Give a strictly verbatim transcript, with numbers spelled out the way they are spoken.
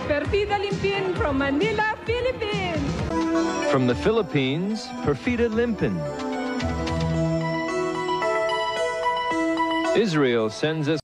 Perfida Limpin from Manila, Philippines. From the Philippines, Perfida Limpin. Israel sends us